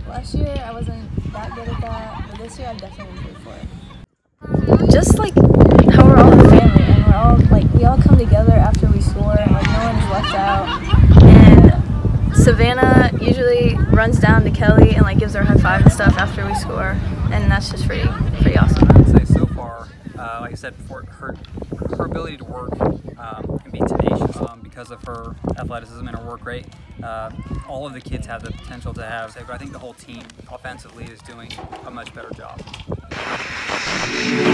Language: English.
Last year I wasn't that good at that, but this year I definitely improved for it. Just like how we're all a family and we all come together after we score and like no one is left out. And Savannah usually runs down to Kelly and like gives her a high five and stuff after we score, and that's just pretty awesome. I would say so far, like I said before, her ability to work and be tenacious because of her athleticism and her work rate. All of the kids have the potential to have, but I think the whole team offensively is doing a much better job.